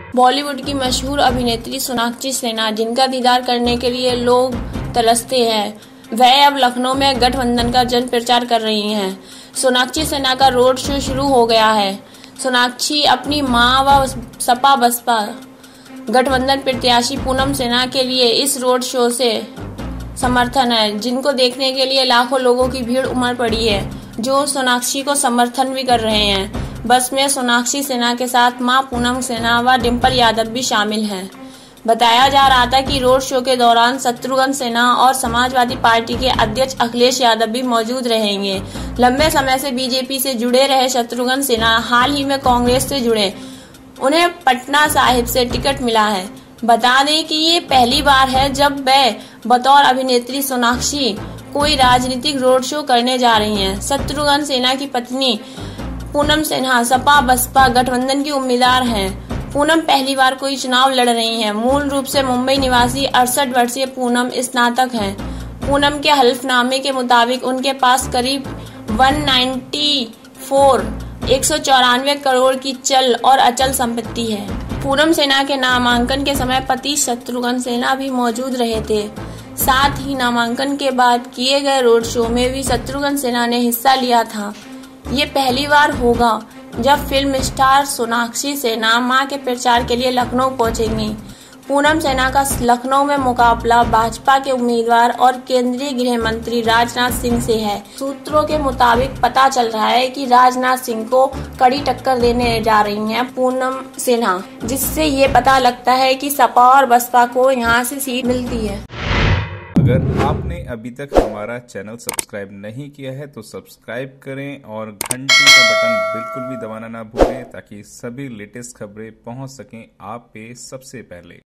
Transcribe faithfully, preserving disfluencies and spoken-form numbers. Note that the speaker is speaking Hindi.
बॉलीवुड की मशहूर अभिनेत्री सोनाक्षी सिन्हा, जिनका दीदार करने के लिए लोग तरसते हैं, वह अब लखनऊ में गठबंधन का जन प्रचार कर रही हैं। सोनाक्षी सिन्हा का रोड शो शुरू हो गया है। सोनाक्षी अपनी मां व सपा बसपा गठबंधन प्रत्याशी पूनम सिन्हा के लिए इस रोड शो से समर्थन है, जिनको देखने के लिए लाखों लोगों की भीड़ उमड़ पड़ी है, जो सोनाक्षी को समर्थन भी कर रहे हैं। बस में सोनाक्षी सिन्हा के साथ मां पूनम सिन्हा व डिम्पल यादव भी शामिल हैं। बताया जा रहा था कि रोड शो के दौरान शत्रुघ्न सिन्हा और समाजवादी पार्टी के अध्यक्ष अखिलेश यादव भी मौजूद रहेंगे। लंबे समय से बीजेपी से जुड़े रहे शत्रुघ्न सिन्हा हाल ही में कांग्रेस से जुड़े। उन्हें पटना साहिब से टिकट मिला है। बता दें कि ये पहली बार है जब वह बतौर अभिनेत्री सोनाक्षी कोई राजनीतिक रोड शो करने जा रही हैं। शत्रुघ्न सिन्हा की पत्नी पूनम सिन्हा सपा बसपा गठबंधन की उम्मीदवार हैं। पूनम पहली बार कोई चुनाव लड़ रही हैं। मूल रूप से मुंबई निवासी अड़सठ वर्षीय पूनम स्नातक हैं। पूनम के हल्फनामे के मुताबिक उनके पास करीब एक सौ चौरानवे करोड़ की चल और अचल संपत्ति है। पूनम सिन्हा के नामांकन के समय पति शत्रुघ्न सिन्हा भी मौजूद रहे थे। साथ ही नामांकन के बाद किए गए रोड शो में भी शत्रुघ्न सिन्हा ने हिस्सा लिया था। ये पहली बार होगा जब फिल्म स्टार सोनाक्षी सिन्हा मां के प्रचार के लिए लखनऊ पहुंचेंगी। पूनम सिन्हा का लखनऊ में मुकाबला भाजपा के उम्मीदवार और केंद्रीय गृह मंत्री राजनाथ सिंह से है। सूत्रों के मुताबिक पता चल रहा है कि राजनाथ सिंह को कड़ी टक्कर देने जा रही हैं पूनम सिन्हा, जिससे ये पता लगता है कि सपा और बसपा को यहां से सीट मिलती है। अगर आपने अभी तक हमारा चैनल सब्सक्राइब नहीं किया है तो सब्सक्राइब करें और घंटी का बटन बिल्कुल भी दबाना ना भूलें, ताकि सभी लेटेस्ट खबरें पहुंच सकें आप पे सबसे पहले।